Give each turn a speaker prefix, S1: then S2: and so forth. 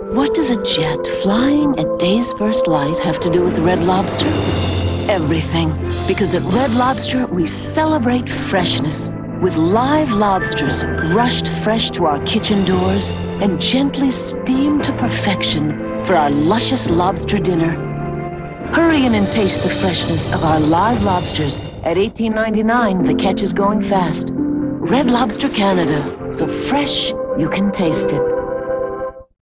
S1: What does a jet flying at day's first light have to do with Red Lobster? Everything. Because at Red Lobster, we celebrate freshness with live lobsters rushed fresh to our kitchen doors and gently steamed to perfection for our luscious lobster dinner. Hurry in and taste the freshness of our live lobsters. At $18.99, the catch is going fast. Red Lobster Canada, so fresh you can taste it.